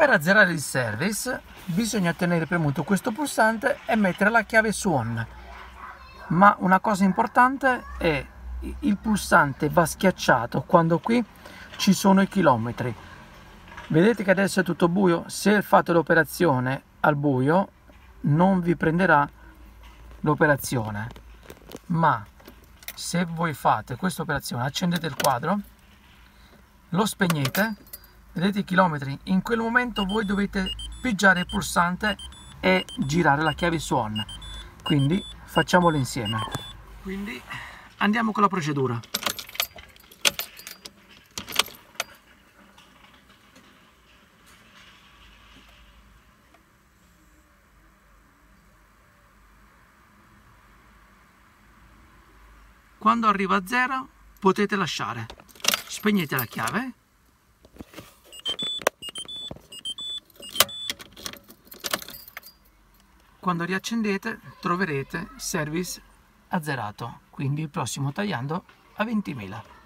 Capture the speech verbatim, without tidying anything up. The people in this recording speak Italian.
Per azzerare il service bisogna tenere premuto questo pulsante e mettere la chiave su on, ma una cosa importante è il pulsante va schiacciato quando qui ci sono i chilometri. Vedete che adesso è tutto buio? Se fate l'operazione al buio non vi prenderà l'operazione, ma se voi fate questa operazione, accendete il quadro, lo spegnete, vedete i chilometri, in quel momento voi dovete pigiare il pulsante e girare la chiave su on. Quindi facciamolo insieme. Quindi andiamo con la procedura. Quando arriva a zero potete lasciare, spegnete la chiave, quando riaccendete troverete service azzerato, quindi il prossimo tagliando a ventimila.